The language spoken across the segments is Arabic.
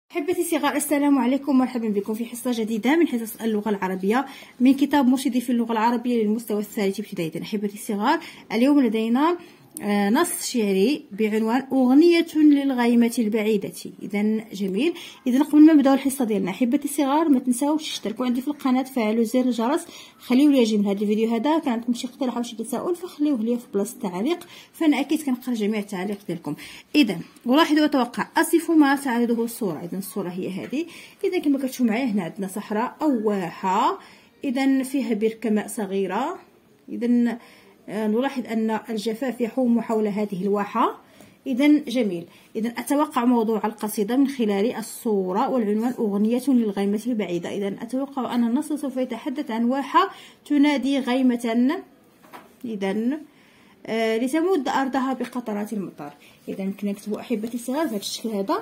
أحبتي الصغار، السلام عليكم، مرحبا بكم في حصة جديدة من حصص اللغة العربية من كتاب مرشدي في اللغة العربية للمستوى الثالث ابتدائيا. أحبتي الصغار، اليوم لدينا نص شعري بعنوان أغنية للغيمة البعيدة. إذا جميل. إذا قبل ما نبداو الحصة ديالنا أحبتي الصغار، ما تنساوش تشتركوا عندي في القناة، فعلوا زر الجرس، خليوا لي يعجبكم هذا الفيديو. هذا كان عندكم شي اقتراح او شي تساؤل فخليوه لي في بلاصه التعليق، فانا اكيد كنقرا جميع التعليق ديالكم. اذا ولاحظوا وتوقع اصف ما تعرضه الصوره. اذا الصوره هي هذه. اذا كما كتشوفوا معايا هنا عندنا صحراء او واحه، اذا فيها بركه ماء صغيره. اذا نلاحظ ان الجفاف يحوم حول هذه الواحه. إذا جميل. إذا أتوقع موضوع القصيدة من خلال الصورة والعنوان أغنية للغيمة البعيدة. إذا أتوقع أن النص سوف يتحدث عن واحة تنادي غيمة، إذا لتمد أرضها بقطرات المطر. إذا يمكن نكتبوا أحبتي الصغار بهذا الشكل هذا.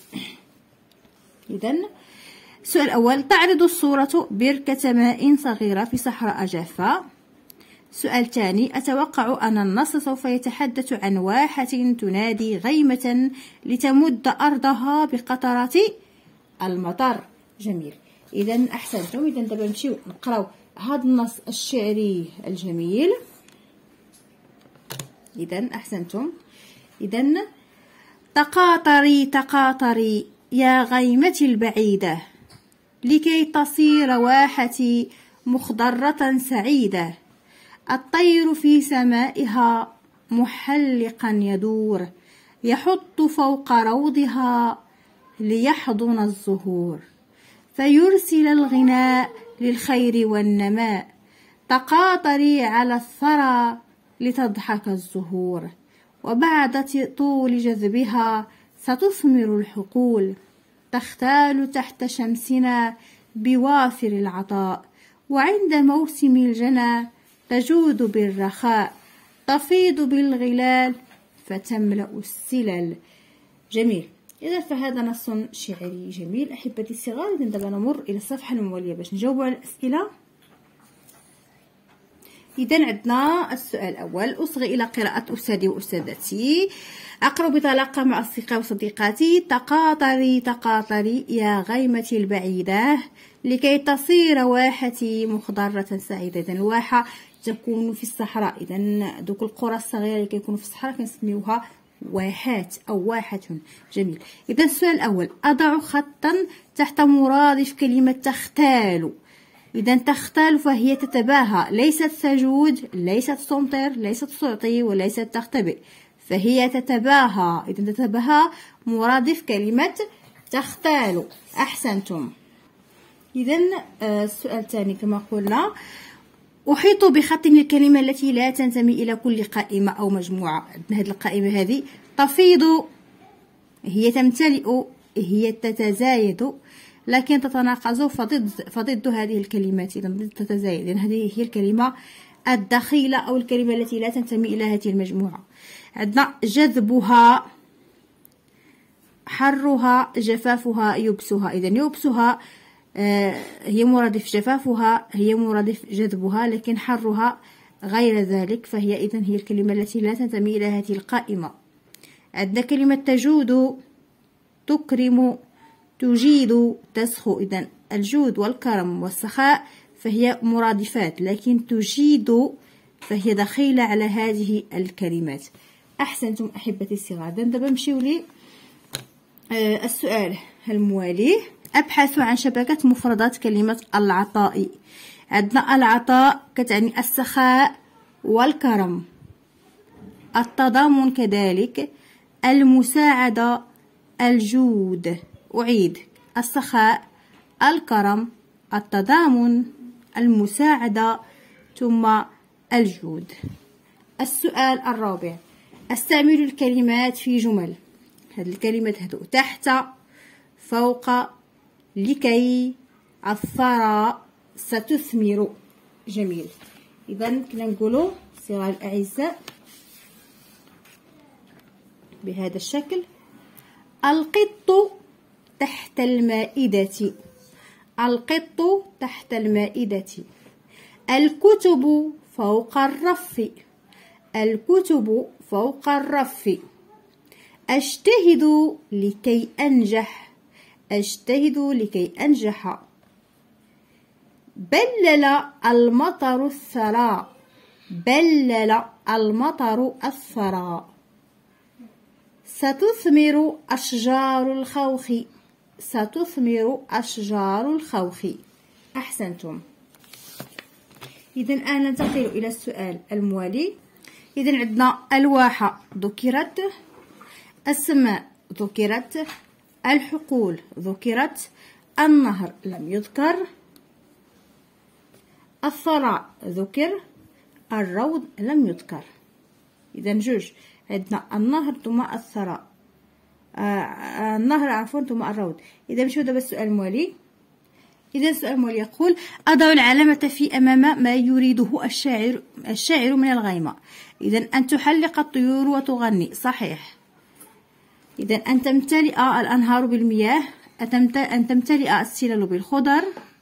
إذا السؤال الأول: تعرض الصورة بركة ماء صغيرة في صحراء جافة. سؤال ثاني: أتوقع أن النص سوف يتحدث عن واحة تنادي غيمة لتمد أرضها بقطرات المطر. جميل. إذا أحسنتم. إذا دابا نمشيو نقراو هذا النص الشعري الجميل. إذا أحسنتم. إذا: تقاطري تقاطري يا غيمتي البعيدة، لكي تصير واحتي مخضرة سعيدة. الطير في سمائها محلقا يدور، يحط فوق روضها ليحضن الزهور، فيرسل الغناء للخير والنماء. تقاطري على الثرى لتضحك الزهور، وبعد طول جذبها ستثمر الحقول. تختال تحت شمسنا بوافر العطاء، وعند موسم الجنى تجود بالرخاء. تفيض بالغلال فتملأ السلل. جميل. إذا فهذا نص شعري جميل أحبتي الصغار. إذا دابا نمر إلى الصفحة الموالية باش نجاوبوا على الأسئلة. إذا عندنا السؤال الأول: أصغي إلى قراءة أستاذي وأستاذتي. أقرأ بطلاقة مع أصدقائي وصديقاتي. تقاطري تقاطري يا غيمتي البعيدة، لكي تصير واحتي مخضرة سعيدة. إذا الواحة تكون في الصحراء. إذا دوك القرى الصغيرة اللي كيكونوا في الصحراء كنسميوها واحات أو واحة. جميل. إذا السؤال الأول: أضع خطا تحت مرادف كلمة تختال. إذا تختال فهي تتباهى، ليست تجود، ليست تمطر، ليست تعطي، وليست تختبئ، فهي تتباهى. إذا تتباهى مرادف كلمة تختال. أحسنتم. إذا السؤال الثاني كما قلنا: أحيط بخط الكلمة التي لا تنتمي إلى كل قائمة أو مجموعة. عندنا هذه القائمة هذه: تفيض هي تمتلئ، هي تتزايد، لكن تتناقض فضد هذه الكلمات. إذا ضد تتزايد، لأن هذه هي الكلمة الدخيلة أو الكلمة التي لا تنتمي إلى هذه المجموعة. عندنا جذبها، حرها، جفافها، يبسها. إذا يبسها هي مرادف جفافها، هي مرادف جذبها، لكن حرها غير ذلك، فهي إذن هي الكلمة التي لا تنتمي إلى هذه القائمة. عندنا كلمة تجود، تكرم، تجيد، تسخو. إذن الجود والكرم والسخاء فهي مرادفات، لكن تجيد فهي دخيلة على هذه الكلمات. أحسنتم أحبتي الصغار. دابا نمشيو لي السؤال الموالي: أبحث عن شبكة مفردات كلمة العطاء. عندنا العطاء كتعني السخاء والكرم، التضامن كذلك، المساعدة، الجود. أعيد: السخاء، الكرم، التضامن، المساعدة، ثم الجود. السؤال الرابع: استعمل الكلمات في جمل. هذه الكلمات هذو: تحت، فوق، لكي، الثرى، ستثمر. جميل. إذا كنا نقولوا صغار الأعزاء بهذا الشكل: القط تحت المائدة، القط تحت المائدة، الكتب فوق الرف، الكتب فوق الرف، أجتهد لكي أنجح، أجتهد لكي أنجح. بلل المطر الثرى. بلل المطر الثرى. ستثمر أشجار الخوخ. ستثمر أشجار الخوخ. أحسنتم. إذا الآن ننتقل إلى السؤال الموالي. إذا عندنا الواحة ذكرت، السماء ذكرت، الحقول ذكرت، النهر لم يذكر، الثرى ذكر، الروض لم يذكر. إذا جوج عندنا النهر ثم الثرى، النهر عفوا ثم الروض. إذا نمشيو دابا السؤال الموالي. إذا السؤال الموالي يقول: أضع العلامة في أمام ما يريده الشاعر من الغيمة. إذا أن تحلق الطيور وتغني. صحيح. إذا أن تمتلئ الأنهار بالمياه، أن تمتلئ السلال بالخضر.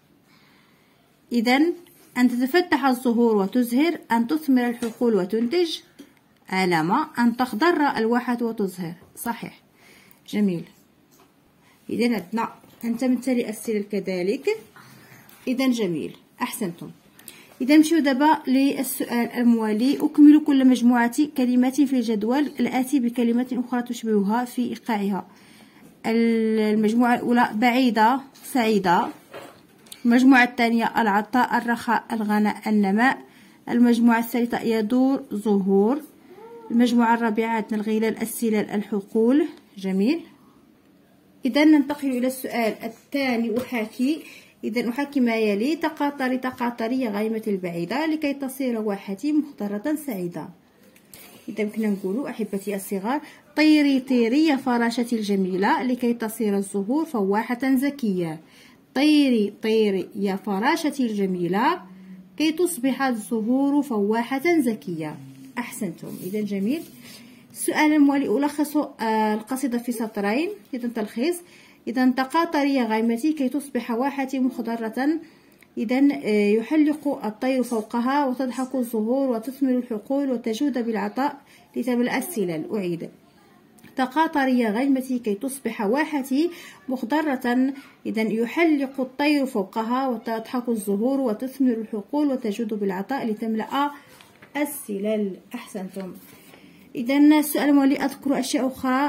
إذا أن تتفتح الزهور وتزهر، أن تثمر الحقول وتنتج. علامة: أن تخضر الواحة وتزهر. صحيح. جميل. إذا عندنا أن تمتلئ السلال كذلك. إذا جميل. أحسنتم. إذا نمشيو دابا للسؤال الموالي. أكمل كل مجموعة كلمات في الجدول الآتي بكلمات أخرى تشبهها في إيقاعها. المجموعة الأولى بعيدة سعيدة. المجموعة الثانية العطاء الرخاء الغناء النماء. المجموعة الثالثة يدور زهور. المجموعة الرابعة عندنا الغلال السلال الحقول. جميل. إذا ننتقل إلى السؤال الثاني. أحاكي. إذا أحاكي ما يلي: تقاطري تقاطري يا غيمة البعيدة لكي تصير واحتي مخضرة سعيدة. إذا كنا نقولوا أحبتي الصغار: طيري طيري يا فراشتي الجميلة لكي تصير الزهور فواحة زكية. طيري طيري يا فراشتي الجميلة كي تصبح الزهور فواحة زكية. أحسنتم. إذا جميل. السؤال الموالي: ألخص القصيدة في سطرين. إذا تلخيص: إذا تقاطري يا غيمتي كي تصبح واحتي مخضرة. إذا يحلق الطير فوقها وتضحك الزهور وتثمر الحقول وتجود بالعطاء لتملأ السلال. أعيد: تقاطري يا غيمتي كي تصبح واحتي مخضرة. إذا يحلق الطير فوقها وتضحك الزهور وتثمر الحقول وتجود بالعطاء لتملأ السلال. أحسنتم. إذا السؤال الموالي: أذكر أشياء أخرى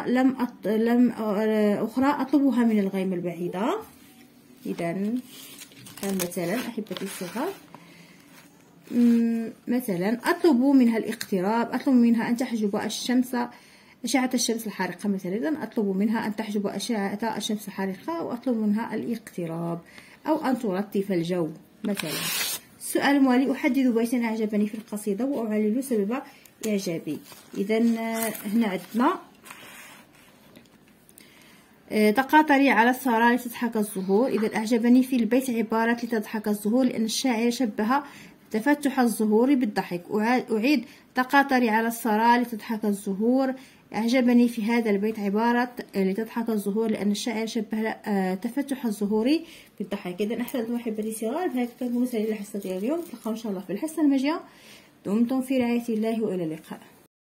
أخرى أطلبها من الغيمة البعيدة. إذا مثلا أحبتي الصغار، مثلا أطلب منها الاقتراب، أطلب منها أن تحجب أشعة الشمس الحارقة. مثلا إذا أطلب منها أن تحجب أشعة الشمس الحارقة، وأطلب منها الاقتراب، أو أن تلطف الجو مثلا. السؤال الموالي: أحدد بيتا أعجبني في القصيدة وأعلل سبب إعجابي. إذا هنا عندنا تقاطري على الثرى لتضحك الزهور. إذا أعجبني في البيت عبارة لتضحك الزهور لأن الشاعر شبه تفتح الزهور بالضحك. أعيد: تقاطري على الثرى لتضحك الزهور. أعجبني في هذا البيت عبارة لتضحك الزهور لأن الشاعر شبه تفتح الزهور بالضحك. إذا أحسنتم أحبتي الصغار. بهذا كنكونوا سالي الحصة ديال اليوم. نتلاقاو إن شاء الله في الحصة الماجية. دمتم في رعاية الله وإلى اللقاء.